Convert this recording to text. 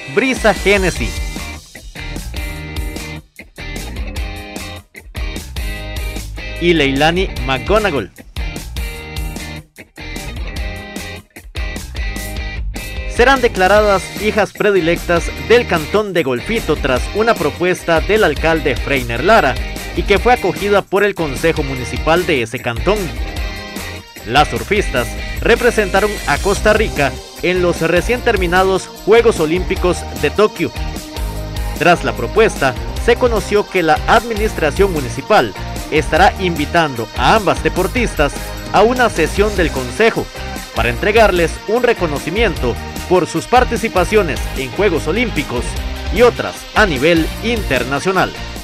Brisa Hennessy. Y Leilani McGonagall. Serán declaradas hijas predilectas del cantón de Golfito tras una propuesta del alcalde Freiner Lara y que fue acogida por el Consejo Municipal de ese cantón. Las surfistas representaron a Costa Rica en los recién terminados Juegos Olímpicos de Tokio. Tras la propuesta, se conoció que la administración municipal estará invitando a ambas deportistas a una sesión del consejo para entregarles un reconocimiento por sus participaciones en Juegos Olímpicos y otras a nivel internacional.